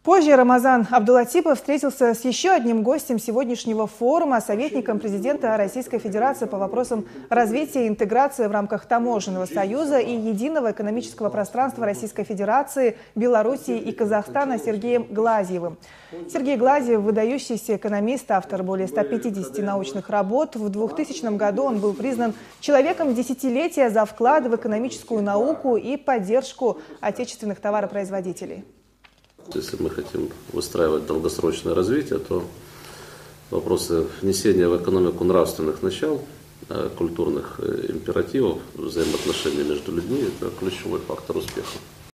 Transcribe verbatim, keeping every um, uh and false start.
Позже Рамазан Абдулатипов встретился с еще одним гостем сегодняшнего форума, советником президента Российской Федерации по вопросам развития и интеграции в рамках Таможенного союза и единого экономического пространства Российской Федерации, Белоруссии и Казахстана Сергеем Глазьевым. Сергей Глазьев – выдающийся экономист, автор более ста пятидесяти научных работ. В двухтысячном году он был признан человеком десятилетия за вклад в экономическую науку и поддержку отечественных товаропроизводителей. Если мы хотим выстраивать долгосрочное развитие, то вопросы внесения в экономику нравственных начал, культурных императивов, взаимоотношений между людьми – это ключевой фактор успеха.